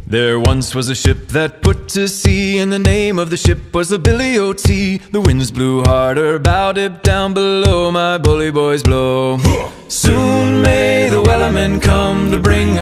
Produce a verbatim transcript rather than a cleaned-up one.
There once was a ship that put to sea, and the name of the ship was the Billy O T. The winds blew harder, bowed it down below, my bully boys blow. Soon may the wellerman come to bring